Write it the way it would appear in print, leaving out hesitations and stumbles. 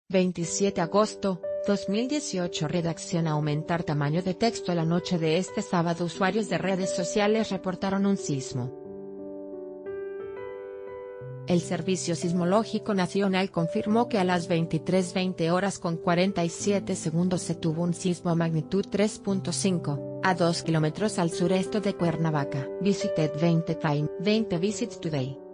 27 agosto, 2018. Redacción. Aumentar tamaño de texto. La noche de este sábado usuarios de redes sociales reportaron un sismo. El Servicio Sismológico Nacional confirmó que a las 23:20 horas con 47 segundos se tuvo un sismo magnitud 3.5, a 2 kilómetros al sureste de Cuernavaca. Visited 20 Time, 20 Visits Today.